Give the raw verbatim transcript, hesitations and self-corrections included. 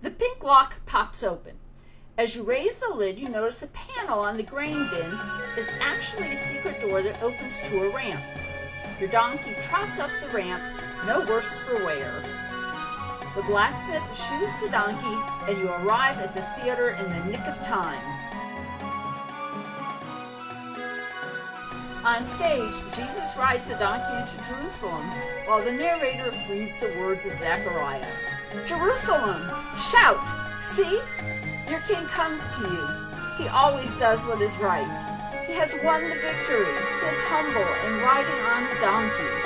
The pink lock pops open. As you raise the lid, you notice a panel on the grain bin is actually a secret door that opens to a ramp. Your donkey trots up the ramp, no worse for wear. The blacksmith shoes the donkey, and you arrive at the theater in the nick of time. On stage, Jesus rides the donkey into Jerusalem, while the narrator reads the words of Zechariah. Jerusalem, shout! See? Your king comes to you. He always does what is right. He has won the victory. He is humble and riding on a donkey.